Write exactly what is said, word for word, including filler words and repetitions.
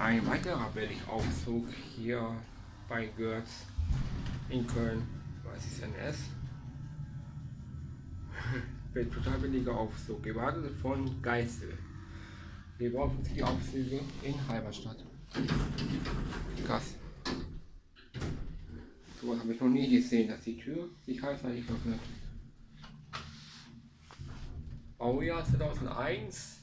ein weiterer Billigaufzug hier bei Görtz in Köln. Was ist N S? Wird total billiger Aufzug. Gewartet von Geißel. Wir brauchen die Aufzüge in Halberstadt. Krass. So was habe ich noch nie gesehen, dass die Tür sich halbseitig öffnet. Baujahr zweitausendeins.